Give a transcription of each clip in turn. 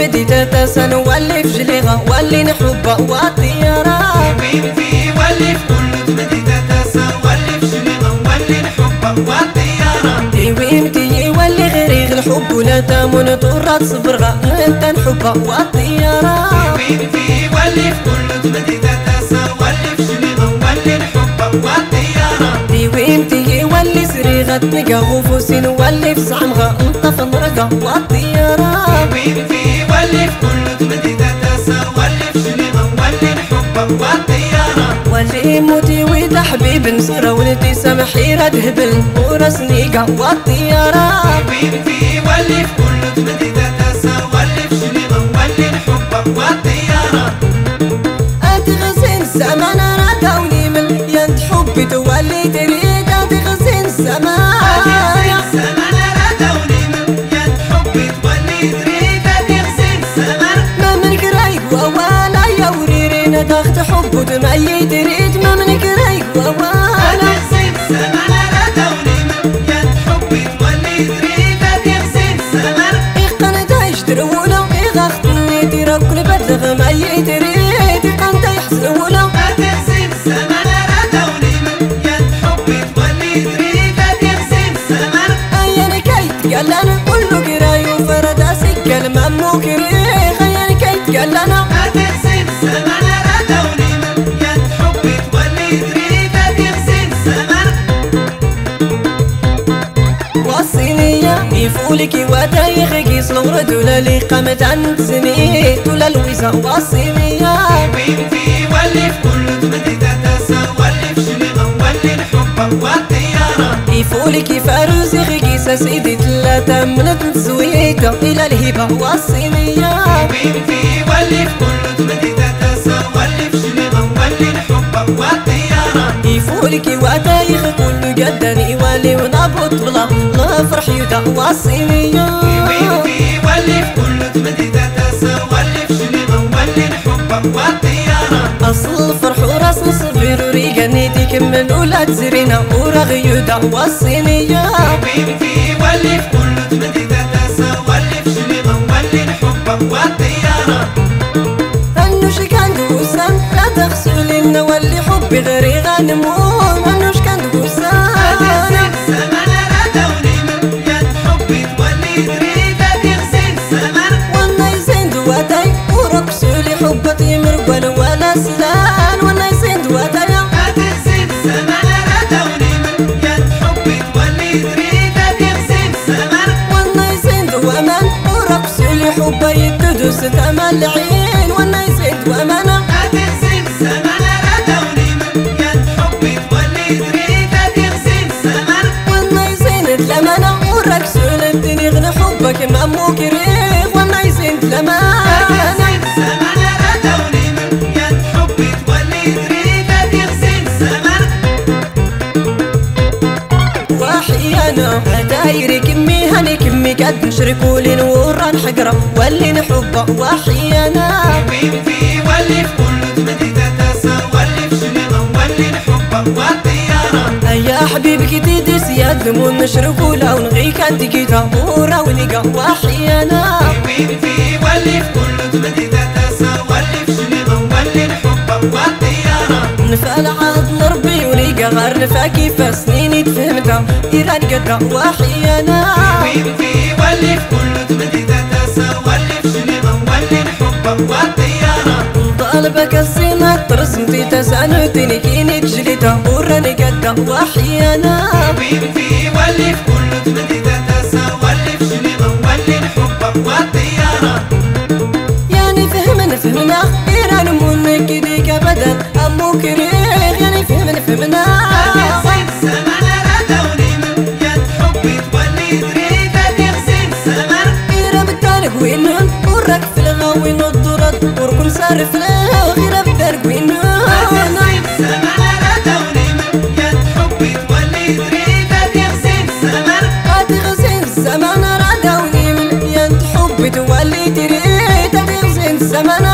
تمديدة تسن واللي في جليغة واللي نحبه والطيارة بنتي واللي في كل تمديدة تسن واللي في جليغة واللي نحبه والطيارة ويمتي واللي غريغ الحب ولا تامون طرات صبرغة انت نحبه والطيارة بنتي واللي في كل تمديدة تسن واللي في جليغة واللي نحبه والطيارة ويمتي واللي سريغة تنقى غفوسين واللي في صعمغة انطف مرقة والطيارة بنتي واللي في كل تمديدة تسن واللي في جليغة واللي نحبه والطيارة واللي موتي ويدا حبيب نصرة ولدي سمحيرة تهبل وراس نيقة والطيارة بنتي واللي في كل تمديدة تسن واللي في جليغة واللي نحبه والطيارة أتغسين الزمان أنا كوني مليان حبي تولي تريد أتغسين الزمان ما منك رايق ووالا يا وريرين تاخت حب وتمعي تريد ما منك رايق ووالا إيقان تعيش ترولا إيغاختني تيركل بدلغ معي تريد إيقان تيحسن ولا أيانا كيت قال أنا كله قراي وفرد أسجل مامو كريخ أيانا كيت قال أنا وصينية يفولك وتايخك يصلغ ردولا اللي قامت عن سنين ولا الويزة وصينية بنتي واللي في كل تمديدة تسن واللي في جليغة واللي نحبه والطيارة يفولك فاروسي خيكيسة سيدي ثلاثة من تزويته إلى الهبة والصينية بنتي واللي في كل تمديدة تسن واللي في جليغة واللي نحبه والطيارة يفولك وتايخ كله جدني والي ونبط بلا لا فرح يدا والصينية بنتي واللي في كل تمديدة تسن واللي في جليغة واللي نحبه والطيارة أصل فرح وراس صغير وريقاني تكمل ولا تزرينا ورغيودا والصينية بنتي واللي في كل تمديدة تسن واللي في جليغة واللي نحبه والطيارة أنوش كان دوسان لا تغسل لنا واللي حبي غيري غنمون أنوش كان دوسان وانا يزين دواتي ورقصولي حبتي مرقل ولا سلان وانا يزين دواتي وانا يزين دوامان ورقصولي حبا يددوس تمال العين وانا يزين دوامانا وانا يزين دلمانا ورقصولي الدنيا غنى حبك مامو كريخ وانا يزين دلمانا وحيانا دايري كمي هاني كمي قد نشركوا لي نورا نحقرا واللي نحبه وحيانا بنتي واللي في كل تمديدة تسن واللي في جليغة واللي نحبه والطيارة يا حبيبك تدس يا دمون نشركوا لا ونغيك انت كيتا ورا ولقى وحيانا بنتي واللي في كل تمديدة تسن واللي في جليغة واللي نحبه والطيارة نفال عاد نربي ولقى غير نفاكي فسنيني تفهمتها إيران قدها وحيانا بنتي واللي في كل تمديدة تسن واللي في جليغة واللي نحبه والطيارة طالبك السنة ترسمتي تسعنتني كيني تجليتها وراني قدها وحيانا بنتي واللي في كل تمديدة تسن واللي في جليغة واللي نحبه والطيارة يعني فهمنا إيران منك ديك أبدا أمو كريخ يعني فهمنا إيران بالتالق وينون وراك في الغاوي نضرط وركن صارف له غير بالتالق وينون أتغسين الزمان رادوني من يد حبي تولي تريد أتغسين الزمان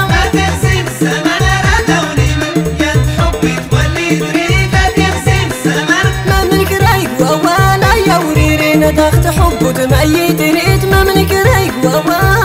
ما منك رايق ووالا يا وريرين تاخت حب وتمعي تريد ما منك رايق ووالا